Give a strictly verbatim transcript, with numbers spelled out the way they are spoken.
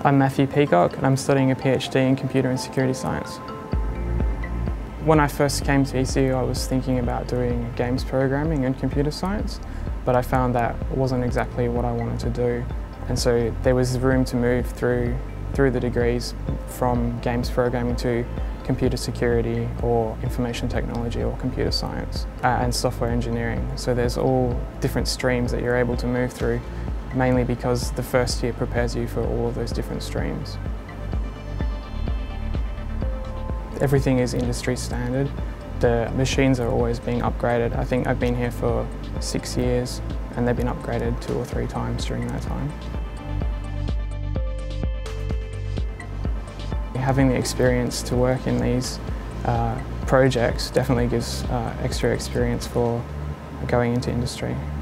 I'm Matthew Peacock and I'm studying a PhD in Computer and Security Science. When I first came to E C U I was thinking about doing games programming and computer science, but I found that wasn't exactly what I wanted to do, and so there was room to move through, through the degrees from games programming to computer security or information technology or computer science uh, and software engineering. So there's all different streams that you're able to move through, mainly because the first year prepares you for all of those different streams. Everything is industry standard. The machines are always being upgraded. I think I've been here for six years and they've been upgraded two or three times during that time. Having the experience to work in these uh, projects definitely gives uh, extra experience for going into industry.